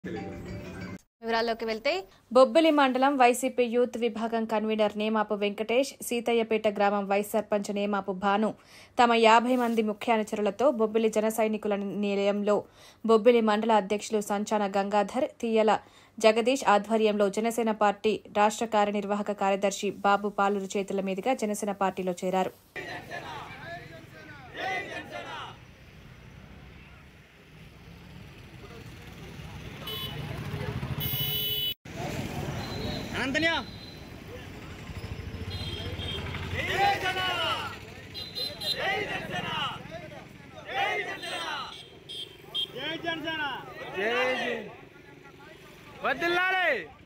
వివరాల్లోకి వెళ్తే బొబ్బిలి మండలం వైసీపీ యూత్ విభాగం కన్వీనర్ నేమాపు వెంకటేష్, సీతయ్యపేట గ్రామం వైస్ సర్పంచ్ నేమాపు భాను తమ 50 మంది ముఖ్య అనుచరులతో బొబ్బిలి జన సైనికుల నిలయంలో బొబ్బిలి మండల అధ్యక్షులు సంచాన గంగాధర్, తీయల జగదీష్ ఆధ్వర్యంలో జనసేన పార్టీ రాష్ట్ర కార్యనిర్వాహక కార్యదర్శి బాబు పాలూరు చేతుల మీదుగా జనసేన పార్టీలో చేరారు. Antonia. Jai Jana. Jai Jana. Jai Jana. Jai Jana. Jai Jana. Vadillale.